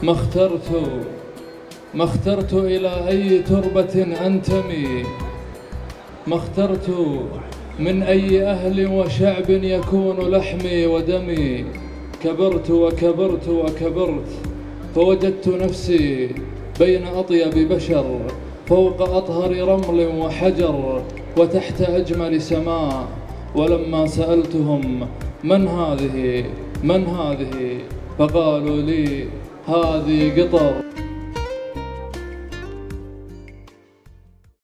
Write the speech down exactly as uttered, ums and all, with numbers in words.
ما اخترت ما اخترت إلى أي تربة أنتمي، ما اخترت من أي أهل وشعب يكون لحمي ودمي. كبرت وكبرت وكبرت فوجدت نفسي بين أطيب بشر، فوق أطهر رمل وحجر وتحت أجمل سماء. ولما سألتهم من هذه من هذه فقالوا لي هذه قطر.